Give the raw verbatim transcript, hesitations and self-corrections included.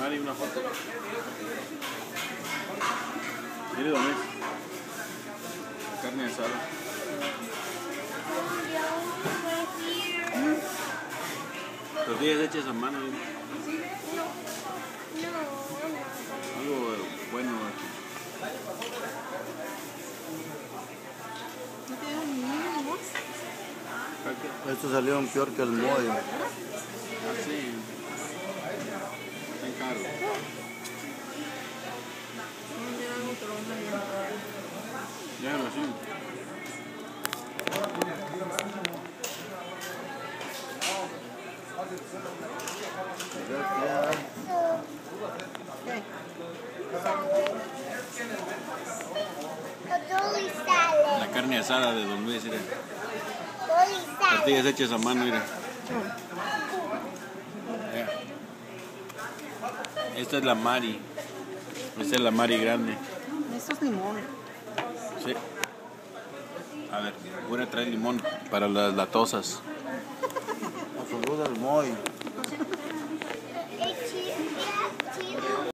Mari, una foto. Mire, don Luis. Carne asada. Tortillas hechas a mano. ¿Eh? Algo bueno. Estos salieron peor que el moy. Así. Está caro. Ya lo así. La carne asada de don Luis, mira. Tortillas hechas a mano, mira. Esta es la Mari. Esta es la Mari grande. Esto es limón. Sí. A ver, voy a traer limón para las latosas. Saluda al moy.